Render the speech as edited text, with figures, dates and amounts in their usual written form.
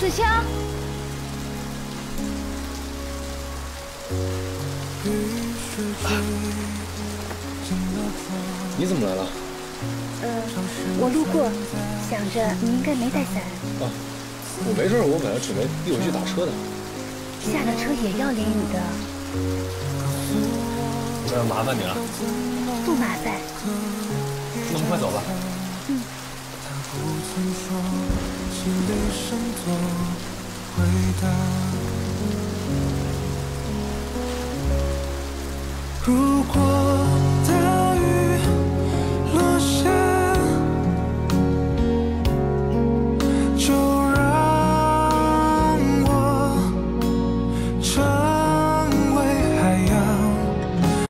子香， 你怎么来了？ 我路过，想着你应该没带伞。 啊，我没事，我本来准备一会儿去打车的。 下了车也要淋雨的。 那麻烦你了。 不麻烦。 那我们快走吧。 嗯。 他不曾说，心里剩多回答。